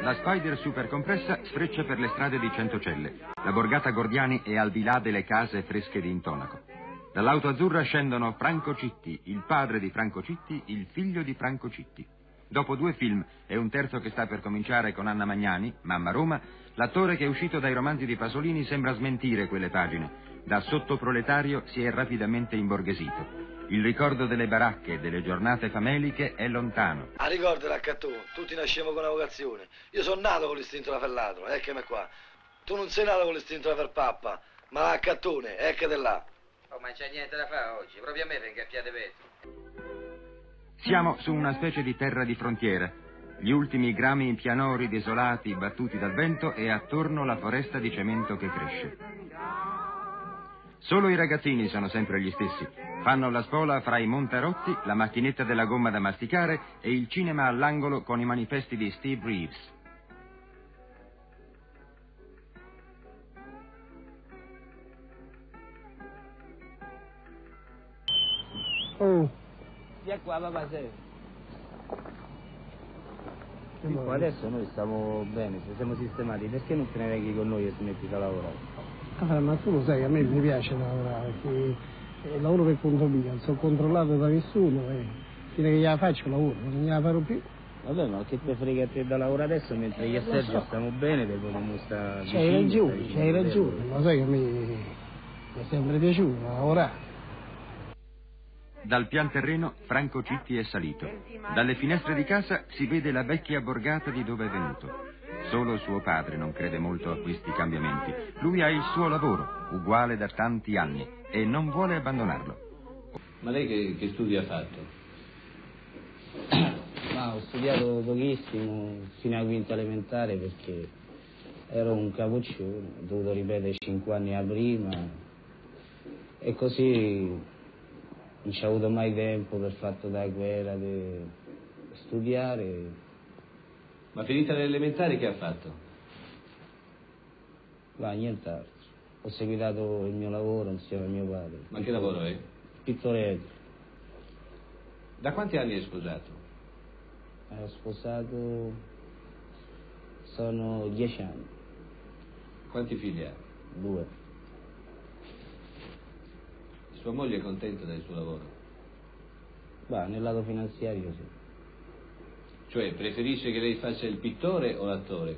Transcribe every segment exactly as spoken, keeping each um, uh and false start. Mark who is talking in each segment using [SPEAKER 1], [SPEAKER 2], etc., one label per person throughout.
[SPEAKER 1] La Spider supercompressa sfreccia per le strade di Centocelle. La borgata Gordiani è al di là delle case fresche di intonaco. Dall'auto azzurra scendono Franco Citti, il padre di Franco Citti, il figlio di Franco Citti. Dopo due film e un terzo che sta per cominciare con Anna Magnani, Mamma Roma, l'attore che è uscito dai romanzi di Pasolini sembra smentire quelle pagine. Da sottoproletario si è rapidamente imborghesito. Il ricordo delle baracche e delle giornate fameliche è lontano.
[SPEAKER 2] Ah, ricordi raccattù, tutti nasciamo con una vocazione. Io sono nato con l'istinto da fellatro, eccomi qua. Tu non sei nato con l'istinto da fer pappa, ma la raccattone, eccate là.
[SPEAKER 3] Oh, ma c'è niente da fare oggi, proprio a me per ingappiate vetro.
[SPEAKER 1] Siamo su una specie di terra di frontiera. Gli ultimi grami pianori desolati battuti dal vento e attorno la foresta di cemento che cresce. Solo i ragazzini sono sempre gli stessi. Fanno la spola fra i Montarotti, la macchinetta della gomma da masticare e il cinema all'angolo con i manifesti di Steve Reeves.
[SPEAKER 4] Oh, via qua, papà, sei. Adesso noi stiamo bene, ci siamo sistemati, perché non te ne vengi con noi e smetti da lavorare?
[SPEAKER 5] Ah, ma tu lo sai, a me mi piace lavorare, che eh, lavoro per conto mio, non sono controllato da nessuno e fino che gliela faccio lavoro, non gliela farò più.
[SPEAKER 4] Vabbè, ma che te frega a te da lavorare adesso mentre io e Sergio so. stiamo bene, per potermo stare vicini.
[SPEAKER 5] C'hai ragione, c'hai ragione, ma sai che a me mi è sempre piaciuto lavorare.
[SPEAKER 1] Dal pian terreno Franco Citti è salito. Dalle finestre di casa si vede la vecchia borgata di dove è venuto. Solo suo padre non crede molto a questi cambiamenti. Lui ha il suo lavoro, uguale da tanti anni, e non vuole abbandonarlo.
[SPEAKER 6] Ma lei che, che studi ha fatto?
[SPEAKER 4] Ma ho studiato pochissimo, fino alla quinta elementare, perché ero un capoccione, ho dovuto ripetere cinque anni a prima, e così non ci ho avuto mai tempo per fatto da guerra di studiare.
[SPEAKER 6] Ma finita le elementari che ha fatto?
[SPEAKER 4] Ma nient'altro. Ho seguitato il mio lavoro insieme a mio padre.
[SPEAKER 6] Ma che lavoro è?
[SPEAKER 4] Pittore.
[SPEAKER 6] Da quanti anni è sposato?
[SPEAKER 4] Ho sposato... sono dieci anni.
[SPEAKER 6] Quanti figli ha?
[SPEAKER 4] Due.
[SPEAKER 6] Sua moglie è contenta del suo lavoro?
[SPEAKER 4] Beh, nel lato finanziario sì.
[SPEAKER 6] Cioè, preferisce che lei faccia il pittore o l'attore?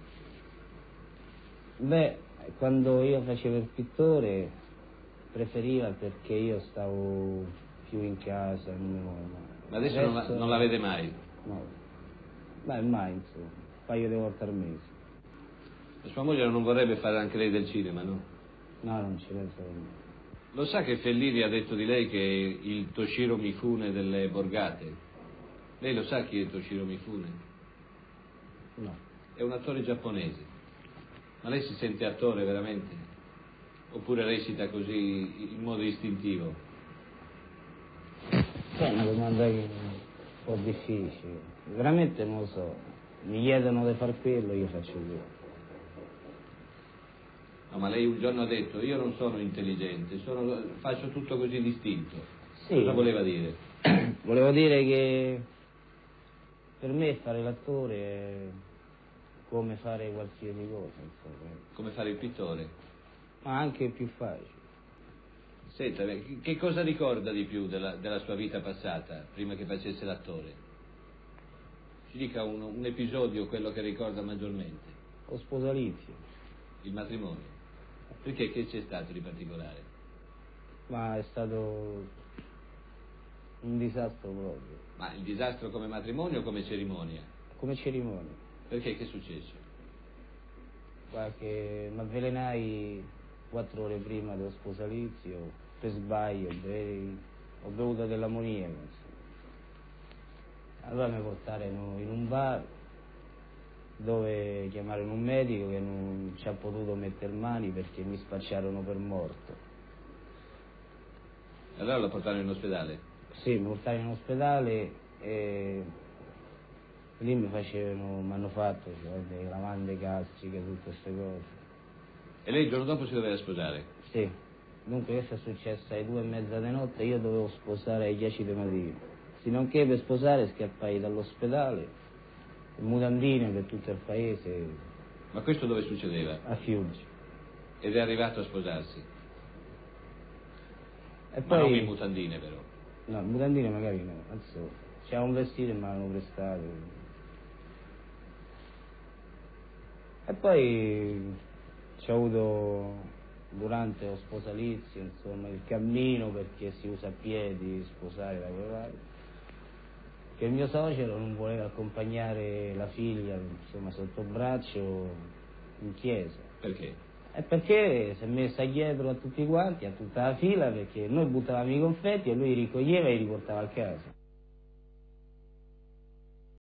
[SPEAKER 4] Beh, quando io facevo il pittore preferiva, perché io stavo più in casa. Non...
[SPEAKER 6] Ma adesso, adesso... Non, la, non la vede mai?
[SPEAKER 4] No. Beh, mai, insomma. Un paio di volte al mese.
[SPEAKER 6] La sua moglie non vorrebbe fare anche lei del cinema, no?
[SPEAKER 4] No, non ci penso niente.
[SPEAKER 6] Lo sa che Fellini ha detto di lei che è il Toshiro Mifune delle borgate? Lei lo sa chi è Toshiro Mifune?
[SPEAKER 4] No.
[SPEAKER 6] È un attore giapponese. Ma lei si sente attore veramente? Oppure recita così in modo istintivo?
[SPEAKER 4] È una domanda che è un po' difficile. Veramente non lo so. Mi chiedono di far quello, io faccio quello.
[SPEAKER 6] No, ma lei un giorno ha detto: io non sono intelligente, sono, faccio tutto così distinto.
[SPEAKER 4] Sì.
[SPEAKER 6] Cosa voleva dire?
[SPEAKER 4] Volevo dire che per me fare l'attore è come fare qualsiasi cosa, insomma.
[SPEAKER 6] Come fare il pittore?
[SPEAKER 4] Ma anche più facile.
[SPEAKER 6] Senta, che cosa ricorda di più della, della sua vita passata, prima che facesse l'attore? Ci dica un, un episodio, quello che ricorda maggiormente.
[SPEAKER 4] Lo sposalizio.
[SPEAKER 6] Il matrimonio. Perché? Che c'è stato di particolare?
[SPEAKER 4] Ma è stato un disastro proprio.
[SPEAKER 6] Ma il disastro come matrimonio o come cerimonia?
[SPEAKER 4] Come cerimonia.
[SPEAKER 6] Perché? Che è successo?
[SPEAKER 4] Guarda che mi avvelenai quattro ore prima dello sposalizio, per sbaglio, bevi, ho bevuto dell'ammoniaco. Allora mi portarono in un bar dove chiamarono un medico che non ci ha potuto mettere mani perché mi spacciarono per morto.
[SPEAKER 6] Allora lo portarono in ospedale?
[SPEAKER 4] Sì, mi portarono in ospedale e lì mi facevano, mi hanno fatto cioè, delle lavande gastriche, tutte queste cose.
[SPEAKER 6] E lei il giorno dopo si doveva sposare?
[SPEAKER 4] Sì, dunque questo è successo alle due e mezza di notte e io dovevo sposare alle dieci di mattina. Sinonché per sposare scappai dall'ospedale mutandine per tutto il paese.
[SPEAKER 6] Ma questo dove succedeva?
[SPEAKER 4] A Fiuggi.
[SPEAKER 6] Ed è arrivato a sposarsi?
[SPEAKER 4] E
[SPEAKER 6] Ma
[SPEAKER 4] poi...
[SPEAKER 6] non in mutandine però?
[SPEAKER 4] No, mutandine magari no, adesso c'era un vestito e me l'hanno prestato. E poi c'è avuto durante lo sposalizio, insomma, il cammino, perché si usa a piedi sposare da quelle parti, che il mio suocero non voleva accompagnare la figlia, insomma, sotto braccio in chiesa.
[SPEAKER 6] Perché?
[SPEAKER 4] E perché si è messa dietro a tutti quanti, a tutta la fila, perché noi buttavamo i confetti e lui li ricoglieva e li riportava a casa.